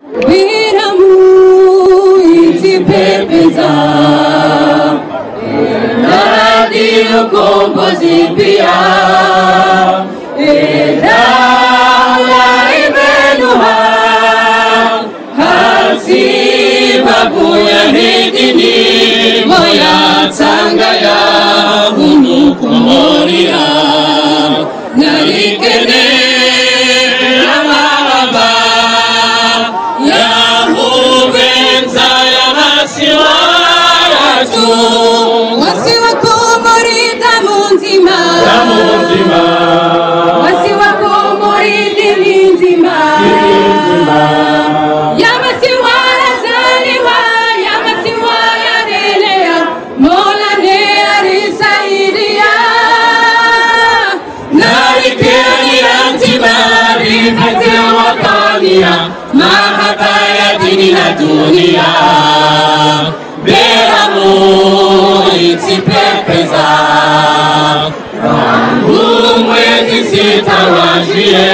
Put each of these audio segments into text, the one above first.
béramu iti pépéza nadi ukombozi piya daula ivénuha Tasiba voya dini voya trangaya hunu Komoriya Narikéni Mahaba ya huveindza ya Masiwa Wasiwa Komoro damu ndzima Wasiwa Komoro dini ndzima ya Masiwa radzali ya Masiwa yarileya Mola ne sayidiya Narikéni Udzima Riveindzé uwataniya Mahaba ya dini na duniya béramu iti pépéza mwési sitawajie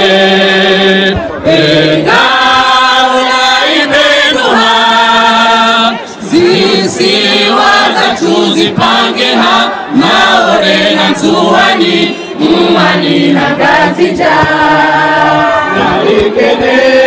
daula ivénuha zisiwa zacu zipangeha maore na nzuwani mwani na gazija Narikéni